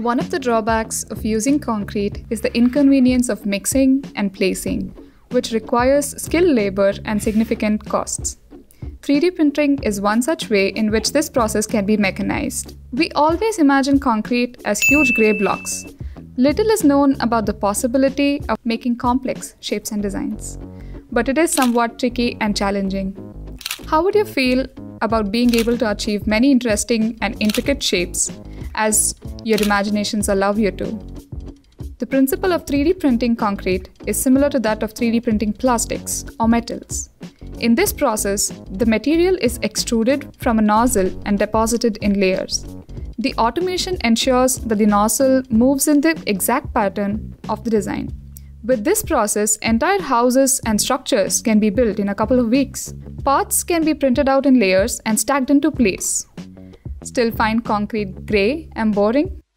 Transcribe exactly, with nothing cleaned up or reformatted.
One of the drawbacks of using concrete is the inconvenience of mixing and placing, which requires skilled labor and significant costs. three D printing is one such way in which this process can be mechanized. We always imagine concrete as huge grey blocks. Little is known about the possibility of making complex shapes and designs, but it is somewhat tricky and challenging. How would you feel about being able to achieve many interesting and intricate shapes as your imaginations allow you to? The principle of three D printing concrete is similar to that of three D printing plastics or metals. In this process, the material is extruded from a nozzle and deposited in layers. The automation ensures that the nozzle moves in the exact pattern of the design. With this process, entire houses and structures can be built in a couple of weeks. Parts can be printed out in layers and stacked into place. Still find concrete grey and boring?